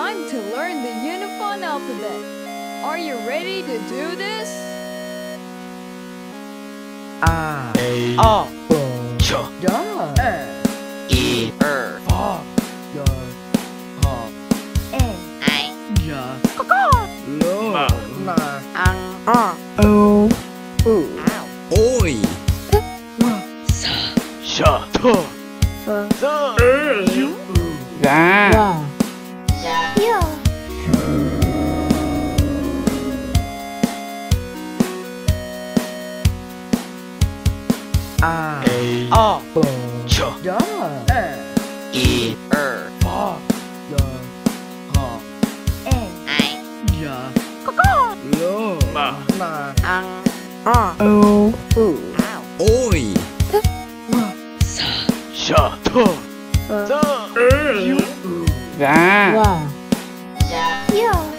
time to learn the Unifon alphabet. Are you ready to do this? A O B Ch D I R F G H I J L M N Ăn O U Ôi S Sợ Thơ Dơ Gà A O B Ch D I R F G H I J L M N Ăn O U Ôi Sợ Thơ Dơ Gà Dơ